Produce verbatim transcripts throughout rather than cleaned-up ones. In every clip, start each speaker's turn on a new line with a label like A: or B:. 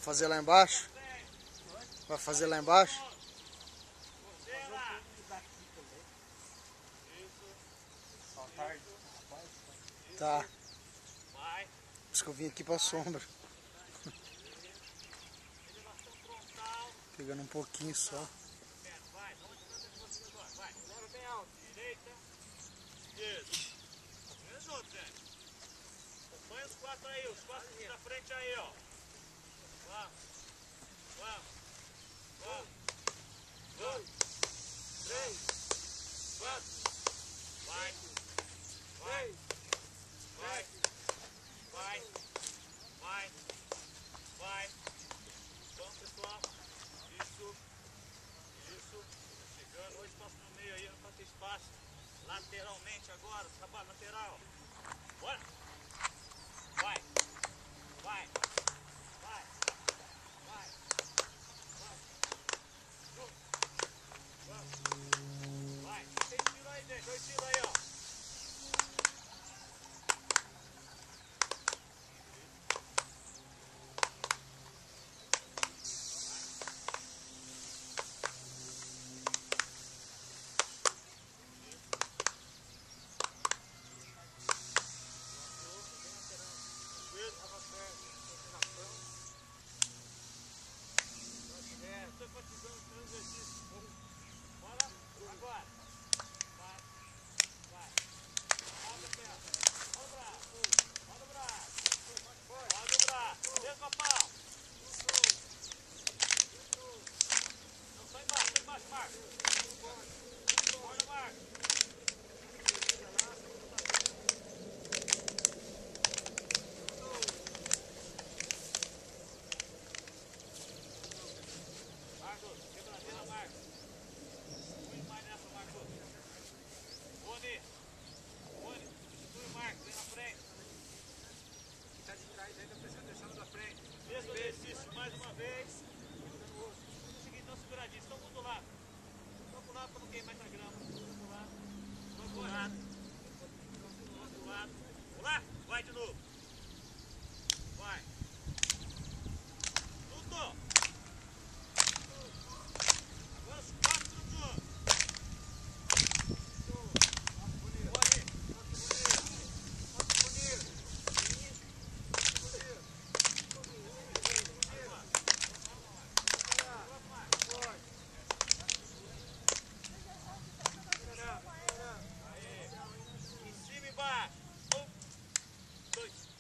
A: fazer lá embaixo? Vai fazer lá embaixo? Tá. Por isso que eu vim aqui pra sombra. Pegando um pouquinho só.
B: Vai, vai. Leva bem alto. Direita. Isso. Vem junto, gente. Acompanha os quatro aí, os quatro da frente aí, ó. Vamos. Vamos. Vamos. Dois. Três. Quatro. Vai. Vai. Vai. Vai. Vai. Vai. Vamos, pessoal. Isso. Isso. Chegando. Olha o espaço no meio aí, não pode ter espaço. Lateralmente agora, trabalho lateral. Bora. Vai. Vai. Vai. Vai. Vai. Vamos. Vai. Tem tiro aí, gente. Dois tiros aí, ó. Estou enfatizando o exercício. Bora, agora. Vai, vai. Roda a perna. Roda o braço. Roda o braço. Roda o braço. Desce com a pau. Não, só embaixo, só embaixo, Marcos. Bora, Marcos. Marcos, quebradeira, Marcos. Põe mais nessa, Marcos. Boni. Boni. Substitui o Marcos, vem na frente. Quem tá de trás ainda precisa deixar da frente. Mesmo exercício, mais uma vez. Faz o seguinte, estão seguradinhos, estão do lado. Estão pro lado para não queimar na grama. Estão pro lado. Estão pro lado. Estão pro lado. Vamos lá? Vai de novo. Vai. Tudo. Agora os quatro juntos. Em cima e embaixo. Um, dois.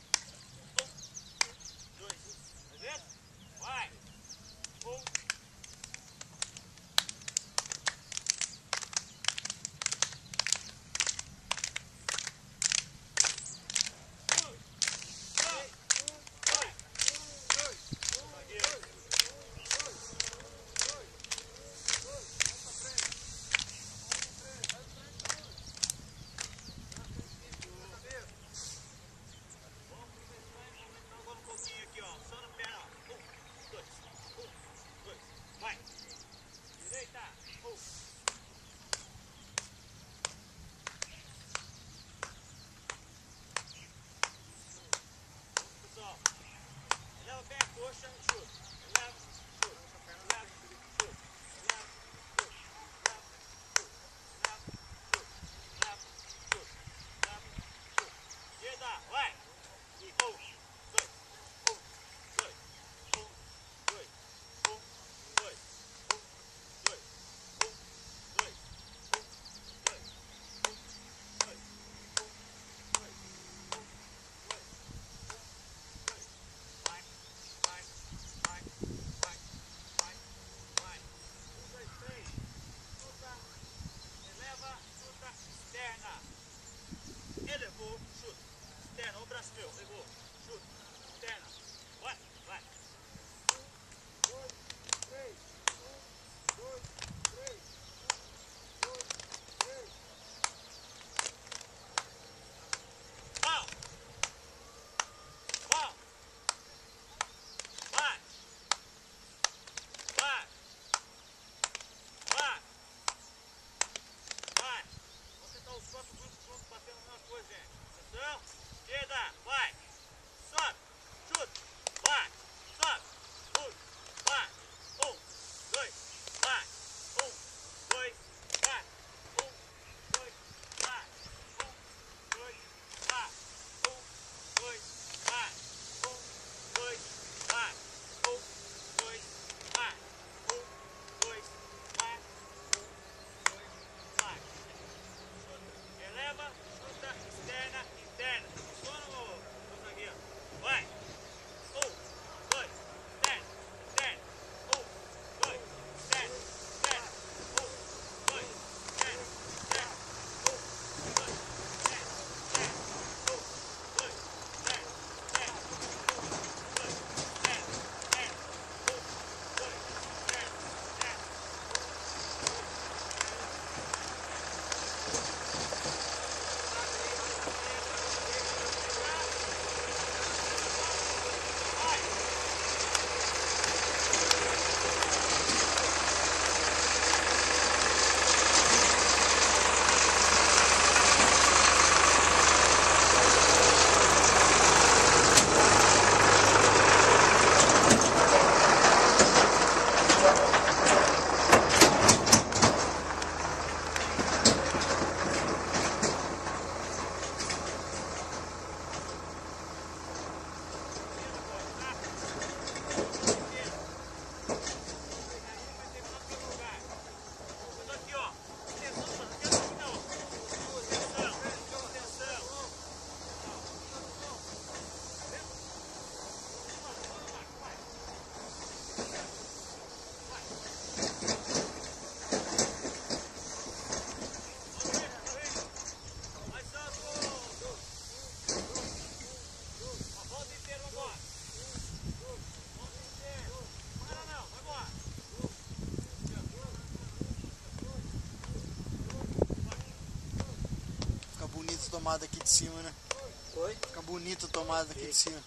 A: tomada aqui de cima, né?
C: Oi?
A: Fica bonita a tomada aqui de cima.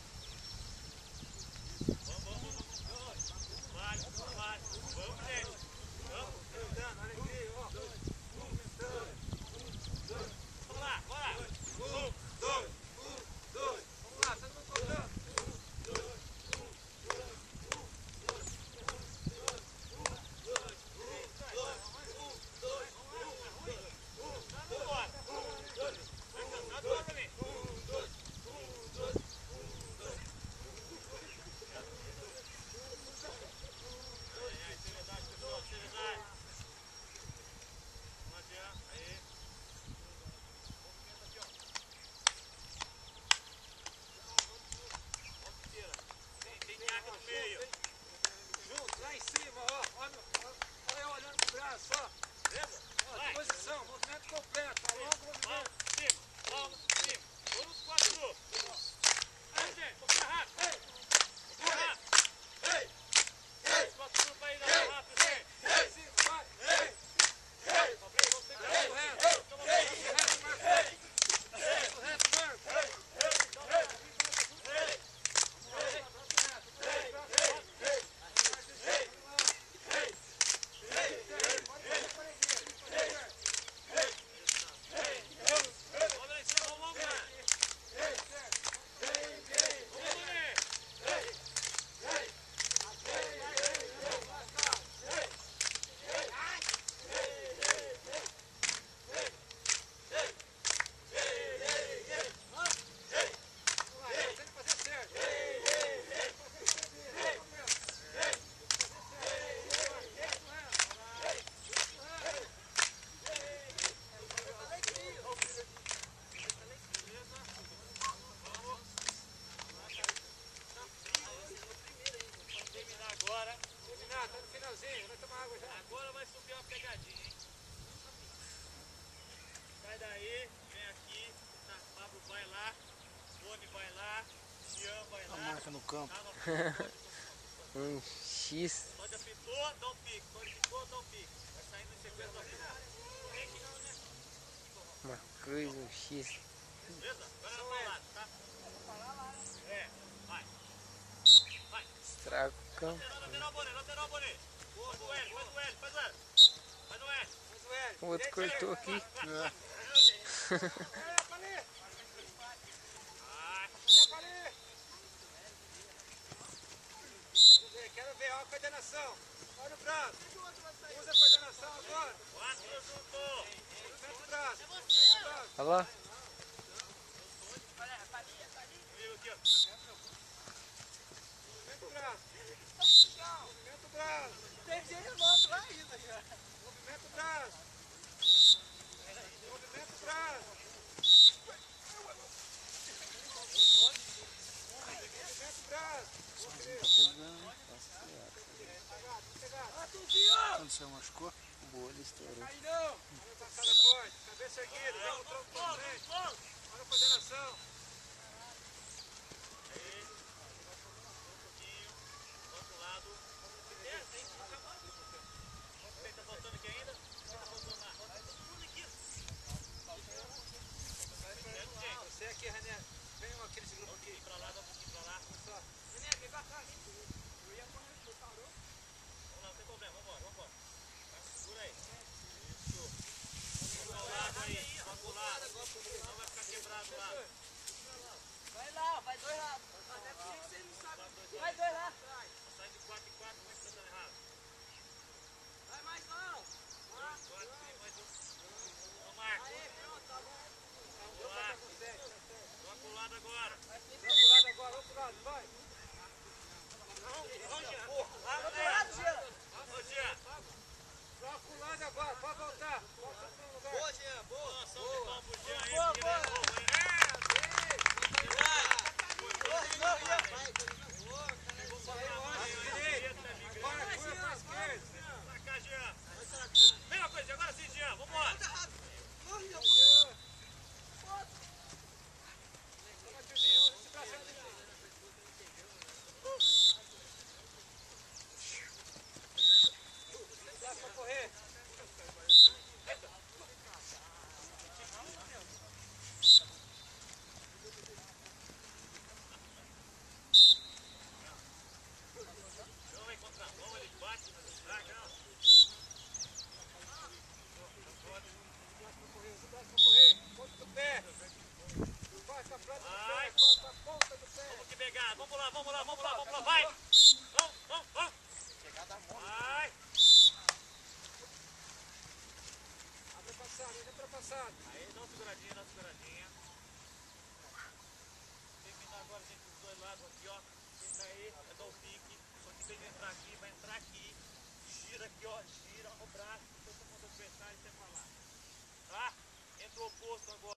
C: Junto, lá em cima, ó. Olha, olha eu olhando pro braço, ó. Beleza? Ó, posição, movimento completo. Ao longo do movimento.
B: Cima, palma, cima. Vamos quatro. Aí, gente, vamos ficar rápido. Vamos ficar rápido.
C: Ei!
B: Os quatro para ir mais rápido, gente.
C: Ei! Sim, vai! Ei! Ei!
B: Fabrício, vamos pegar
C: Passo reto! Ei! Passo reto, Marco! Ei! Passo reto, Marco! Ei!
B: Agora vai subir uma pegadinha, hein? Sai daí, vem aqui, tá, Pablo vai lá, Boni vai lá, Jean vai
A: A
B: lá.
A: marca no campo.
B: Tá no...
D: Um X.
B: Pode apitou, dá um pique. Pode apitou, dá um pique. Vai saindo em sequência do apito.
D: Uma cruz, um X.
B: Beleza? Agora é pra lá, tá? É, vai. Vai.
D: Estraga o campo.
B: Lateral, Boni, lateral, Boni. Faz o L, faz o L, faz o L. Faz o L.
C: Faz o L!
D: O outro cortou aqui.
A: É.
C: Olha pra ali!
B: Vai.
C: Olha pra ali! Vamos ver, quero ver, olha a coordenação. Olha o braço. Usa a coordenação agora.
B: Quatro juntou.
C: Movimenta o braço. Movimenta o braço.
D: Olha lá.
B: Comigo aqui, ó.
C: Movimenta o braço. Movimenta o braço.
E: Tem dinheiro nosso lá ainda, já.
C: Movimenta o braço. Movimenta o braço. Movimenta o braço.
A: Quando você machucou?
D: O bolho estourou.
C: Aí não. Olha a passada forte. Cabeça erguida. Joga o tronco pra frente. Olha a coordenação.
B: Aí. Um pouquinho. Outro lado. É, tem que acabar. Quem tá faltando aqui ainda? Quem tá faltando lá? Tudo aqui.
C: Você aqui, René. Vem aqui nesse grupo
B: Um
C: aqui.
B: pouquinho pra lá, dá um pouquinho pra lá.
C: Só. René, vem pra cá. Eu ia quando ele parou.
B: Vamos lá, não tem problema. Vambora, vambora. Tá, segura aí. Isso. Vamos ao lado aí. Vamos pro lado. Não vai ficar quebrado lá.
E: Vai lá, vai dois lá. Vai dois lá.
B: Sai de quatro em quatro, como é que tá dando errado?
E: Vai mais não.
B: Dois, quatro, tem mais um. Ô, Marcos. Vamos lá. Vamos pro lado agora.
C: Vai pro lado agora, outro lado, vai.
B: Não, Jean.
E: Outro lado, Jean.
B: Ô, Jean.
C: Vai pro lado agora, pode voltar. Volta pro lugar.
E: Boa, Jean, boa.
B: Boa, só de palmo pro Jean aí.
E: Boa,
B: porque ele é
E: boa.
B: novo, hein?
C: Agora curva pra esquerda.
B: Pra cá, Jean. Mesma coisa, agora sim, Jean. Vambora. nada. Vamos lá, vamos lá, vamos lá, vamos lá. Vai. Vamos, vamos, vamos. Vai.
C: Abre a passada, entra pra passada.
B: Aí, dá uma seguradinha, dá uma seguradinha. Terminar agora, gente, dos dois lados aqui, ó. Entra aí, é dar o pique. Só que tem que entrar aqui, vai entrar aqui. Gira aqui, ó. Gira o braço. Todo mundo adversário, você falar. Tá? Entra o oposto agora.